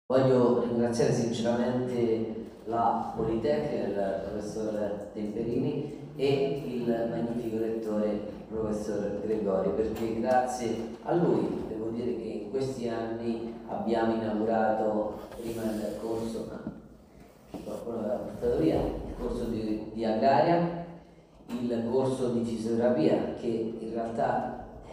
Voglio ringraziare sinceramente la Politecnica, il professor Temperini e il magnifico rettore professor Gregori, perché grazie a lui devo dire che in questi anni abbiamo inaugurato prima il corso, qualcuno aveva portato via, il corso di agraria, il corso di fisioterapia che in realtà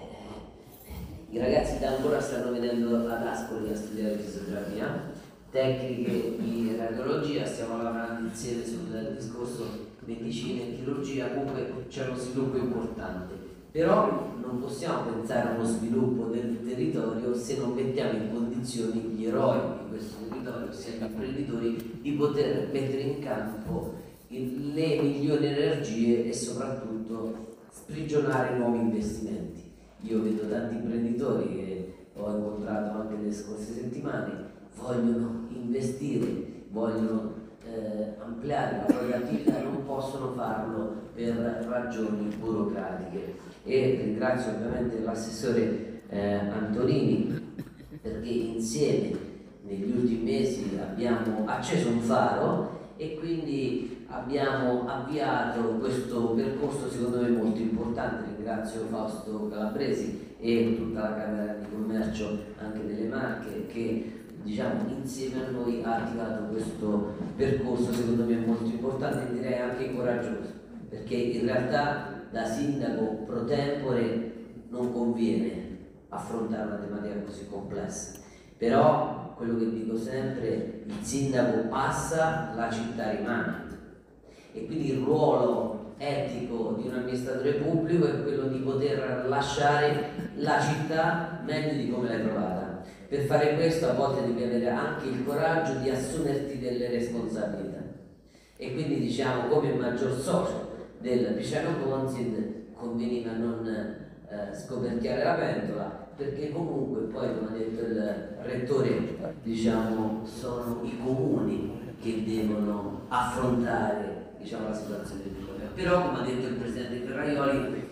i ragazzi da ancora stanno venendo ad Ascoli a studiare fisioterapia, tecniche di radiologia, stiamo lavorando insieme sul discorso medicina e chirurgia, comunque c'è uno sviluppo importante. Però non possiamo pensare a uno sviluppo del territorio se non mettiamo in condizioni gli eroi di questo territorio, ossia gli imprenditori, di poter mettere in campo le migliori energie e soprattutto sprigionare nuovi investimenti. Io vedo tanti imprenditori che ho incontrato anche nelle scorse settimane, vogliono investire, vogliono ampliare la propria attività, non possono farlo per ragioni burocratiche. E ringrazio ovviamente l'assessore Antonini perché insieme negli ultimi mesi abbiamo acceso un faro e quindi abbiamo avviato questo percorso secondo me molto importante. Ringrazio Fausto Calabresi e tutta la Camera di Commercio anche delle Marche che diciamo insieme a noi ha attivato questo percorso secondo me molto importante e direi anche coraggioso, perché in realtà da sindaco pro tempore non conviene affrontare una tematica così complessa, però quello che dico sempre, il sindaco passa, la città rimane e quindi il ruolo etico di un amministratore pubblico è quello di poter lasciare la città meglio di come l'hai trovata. Per fare questo a volte devi avere anche il coraggio di assumerti delle responsabilità e quindi diciamo come maggior socio del Piceno Consint conveniva non scoperchiare la pentola, perché comunque poi come ha detto il rettore diciamo sono i comuni che devono affrontare diciamo, la situazione del problema. Però come ha detto il presidente Ferraioli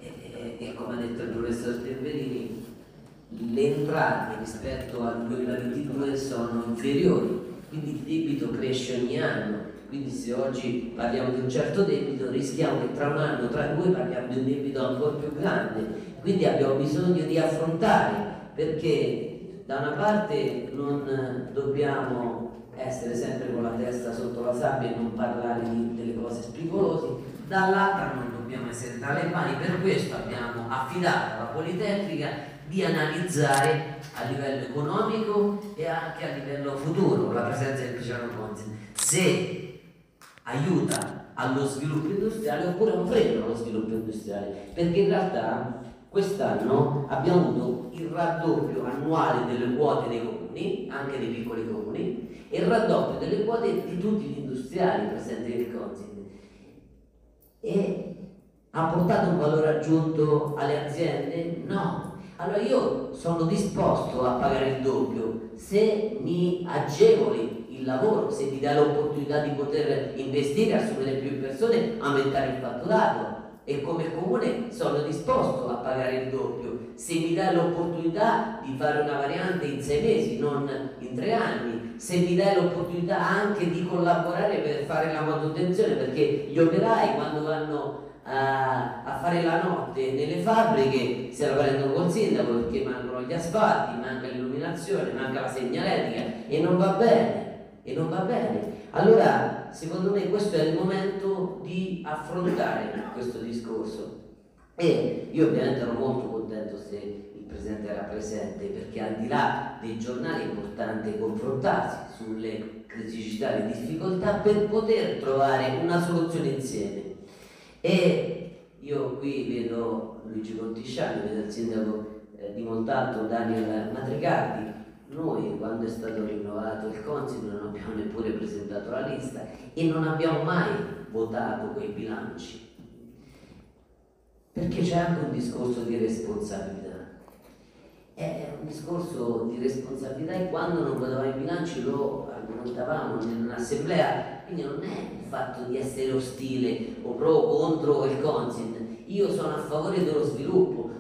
e come ha detto il professor Temperini, le entrate rispetto al 2022 sono inferiori, quindi il debito cresce ogni anno, quindi se oggi parliamo di un certo debito rischiamo che tra un anno, tra due parliamo di un debito ancora più grande, quindi abbiamo bisogno di affrontare, perché da una parte non dobbiamo essere sempre con la testa sotto la sabbia e non parlare delle cose spigolose, dall'altra non dobbiamo essere tra le mani. Per questo abbiamo affidato alla Politecnica di analizzare a livello economico e anche a livello futuro la presenza del Piceno Consint, se aiuta allo sviluppo industriale oppure un freno allo sviluppo industriale, perché in realtà quest'anno abbiamo avuto il raddoppio annuale delle quote dei comuni, anche dei piccoli comuni, e il raddoppio delle quote di tutti gli industriali presenti nel Consint. E ha portato un valore aggiunto alle aziende? No. Allora io sono disposto a pagare il doppio se mi agevoli il lavoro, se mi dai l'opportunità di poter investire, assumere più persone, aumentare il fatturato, e come comune sono disposto a pagare il doppio se mi dai l'opportunità di fare una variante in 6 mesi, non in 3 anni, se mi dai l'opportunità anche di collaborare per fare la manutenzione, perché gli operai quando vanno a fare la notte nelle fabbriche se la prendono col sindaco perché mancano gli asfalti, manca l'illuminazione, manca la segnaletica e non va bene, Allora secondo me questo è il momento di affrontare questo discorso e io ovviamente ero molto contento se il Presidente era presente, perché al di là dei giornali è importante confrontarsi sulle criticità e le difficoltà per poter trovare una soluzione insieme. E io qui vedo Luigi Contisciani, vedo il sindaco di Montalto Daniel Matricardi. Noi quando è stato rinnovato il Consint non abbiamo neppure presentato la lista e non abbiamo mai votato quei bilanci, perché c'è anche un discorso di responsabilità. È un discorso di responsabilità e quando non votavamo i bilanci lo argomentavamo in un'assemblea, quindi non è il fatto di essere ostile o pro o contro il Consint. Io sono a favore dello sviluppo,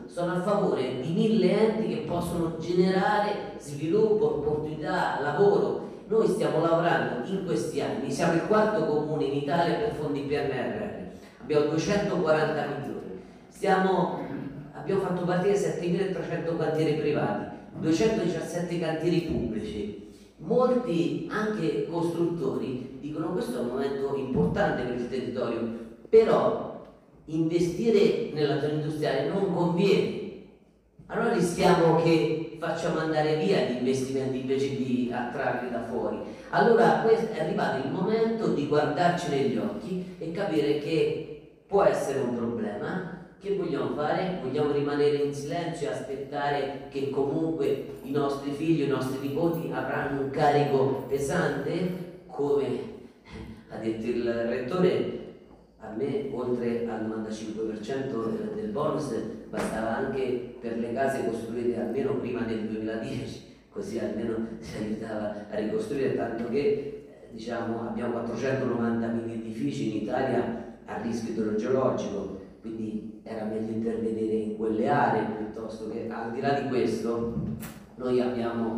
sono a favore di 1000 enti che possono generare sviluppo, opportunità, lavoro. Noi stiamo lavorando in questi anni, siamo il quarto comune in Italia per fondi PNRR, abbiamo 240 milioni, abbiamo fatto partire 7.300 cantieri privati, 217 cantieri pubblici. Molti anche costruttori dicono questo è un momento importante per il territorio, però investire nella zona industriale non conviene. Allora rischiamo che facciamo andare via gli investimenti invece di attrarli da fuori. Allora è arrivato il momento di guardarci negli occhi e capire che può essere un problema. Che vogliamo fare? Vogliamo rimanere in silenzio e aspettare che comunque i nostri figli, i nostri nipoti avranno un carico pesante? Come ha detto il rettore, a me oltre al 95% del bonus bastava anche per le case costruite almeno prima del 2010, così almeno si aiutava a ricostruire, tanto che diciamo, abbiamo 490.000 edifici in Italia a rischio idrogeologico, quindi era meglio intervenire in quelle aree piuttosto che, al di là di questo, noi abbiamo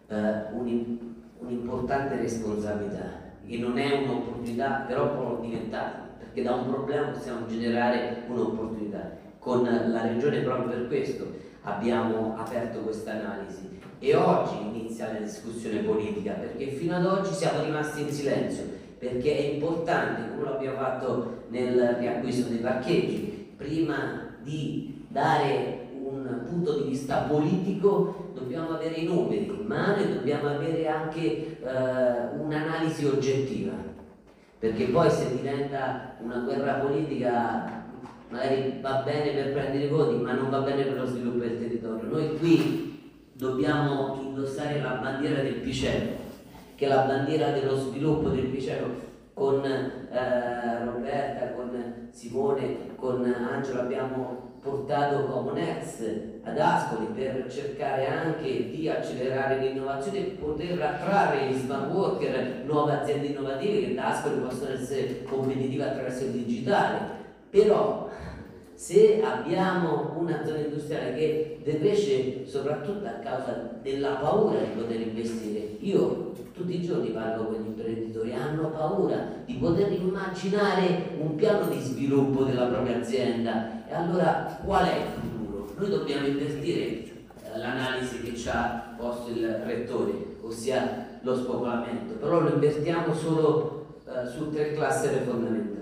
un'importante responsabilità, che non è un'opportunità, però può diventare, perché da un problema possiamo generare un'opportunità. Con la Regione proprio per questo abbiamo aperto questa analisi e oggi inizia la discussione politica, perché fino ad oggi siamo rimasti in silenzio, perché è importante, come lo abbiamo fatto nel riacquisto dei parcheggi, prima di dare un punto di vista politico dobbiamo avere i numeri in mano e dobbiamo avere anche un'analisi oggettiva, perché poi se diventa una guerra politica magari va bene per prendere i voti ma non va bene per lo sviluppo del territorio. Noi qui dobbiamo indossare la bandiera del Piceno, che è la bandiera dello sviluppo del Piceno. Con Roberta, con Simone, con Angelo abbiamo portato Comunex ad Ascoli per cercare anche di accelerare l'innovazione e poter attrarre gli smart worker, nuove aziende innovative che da Ascoli possono essere competitive attraverso il digitale. Però se abbiamo una zona industriale che decresce soprattutto a causa della paura di poter investire, io tutti i giorni parlo con gli imprenditori, hanno paura di poter immaginare un piano di sviluppo della propria azienda. E allora qual è il futuro? Noi dobbiamo invertire l'analisi che ci ha posto il rettore, ossia lo spopolamento, però lo invertiamo solo su 3 cluster fondamentali: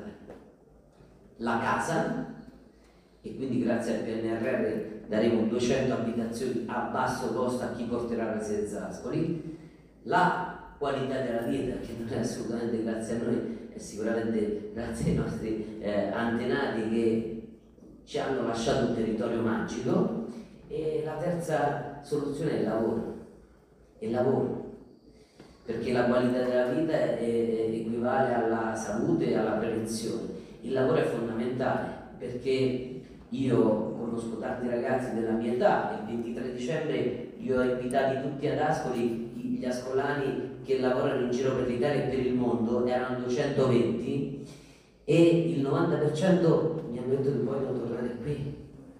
la casa, e quindi grazie al PNRR daremo 200 abitazioni a basso costo a chi porterà la residenza Ascoli, la qualità della vita, che non è assolutamente grazie a noi, è sicuramente grazie ai nostri antenati che ci hanno lasciato un territorio magico, e la terza soluzione è il lavoro. Il lavoro, perché la qualità della vita equivale alla salute e alla prevenzione. Il lavoro è fondamentale, perché io conosco tanti ragazzi della mia età. Il 23 dicembre li ho invitati tutti ad Ascoli, gli ascolani che lavorano in giro per l'Italia e per il mondo, erano 220, e il 90% mi hanno detto che vogliono tornare qui,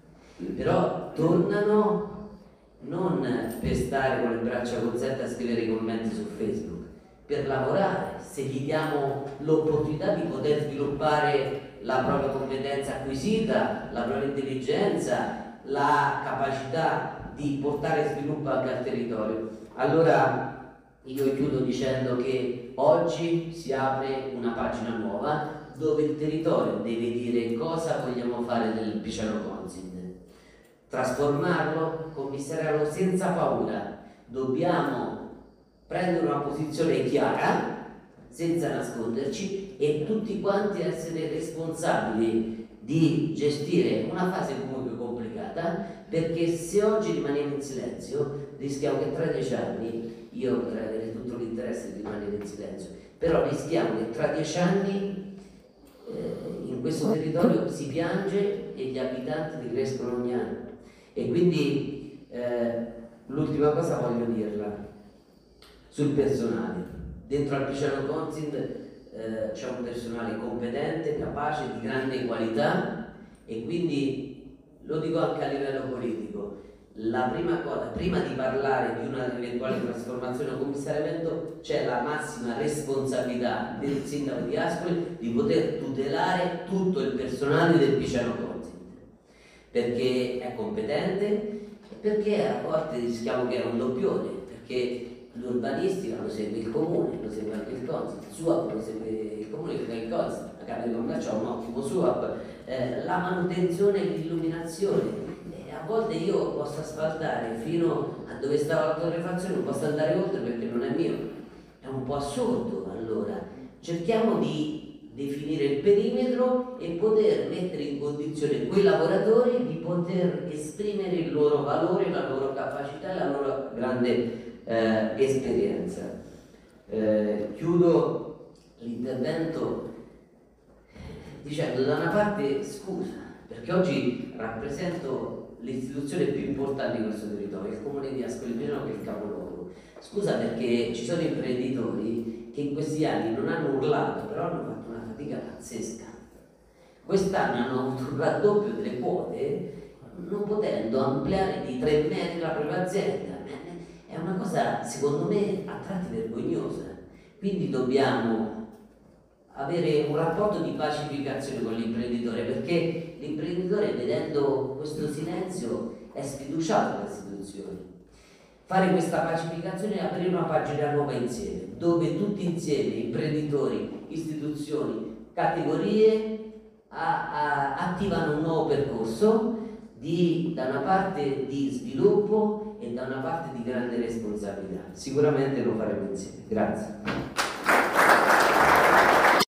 però tornano non per stare con le braccia cozzette a scrivere i commenti su Facebook, per lavorare. Se gli diamo l'opportunità di poter sviluppare la propria competenza acquisita, la propria intelligenza, la capacità di portare sviluppo anche al territorio. Allora io chiudo dicendo che oggi si apre una pagina nuova dove il territorio deve dire cosa vogliamo fare del Piceno Consint, trasformarlo, commissariarlo senza paura. Dobbiamo prendere una posizione chiara, senza nasconderci, e tutti quanti essere responsabili di gestire una fase comunque complicata, perché se oggi rimaniamo in silenzio rischiamo che tra 10 anni, io potrei avere tutto l'interesse di rimanere in silenzio, però rischiamo che tra 10 anni in questo territorio si piange e gli abitanti crescono ogni anno. E quindi l'ultima cosa voglio dirla sul personale. Dentro al Piceno Consint c'è un personale competente, capace, di grande qualità, e quindi lo dico anche a livello politico, la prima cosa, prima di parlare di una eventuale trasformazione o commissariamento, c'è la massima responsabilità del sindaco di Ascoli di poter tutelare tutto il personale del Piceno Consip, perché è competente e perché a volte rischiamo che è un doppione, perché l'urbanistica lo segue il comune, lo segue anche il Consip, il SUAP lo segue il comune, lo segue il Consip, la Camera di Commercio ha un ottimo SUAP, la manutenzione e l'illuminazione. A volte io posso asfaltare fino a dove stava la torrefazione, non posso andare oltre perché non è mio. È un po' assurdo. Allora, cerchiamo di definire il perimetro e poter mettere in condizione quei lavoratori di poter esprimere il loro valore, la loro capacità e la loro grande esperienza. Chiudo l'intervento dicendo da una parte scusa, perché oggi rappresento l'istituzione più importante di questo territorio, il comune di Ascoli Piceno, che è il capoluogo. Scusa perché ci sono imprenditori che in questi anni non hanno urlato, però hanno fatto una fatica pazzesca. Quest'anno hanno avuto un raddoppio delle quote, non potendo ampliare di 3 metri la propria azienda. È una cosa, secondo me, a tratti vergognosa. Quindi dobbiamo avere un rapporto di pacificazione con l'imprenditore, perché l'imprenditore, vedendo questo silenzio, è sfiduciato dalle istituzioni. Fare questa pacificazione e aprire una pagina nuova insieme, dove tutti insieme, imprenditori, istituzioni, categorie, attivano un nuovo percorso da una parte di sviluppo e da una parte di grande responsabilità. Sicuramente lo faremo insieme. Grazie.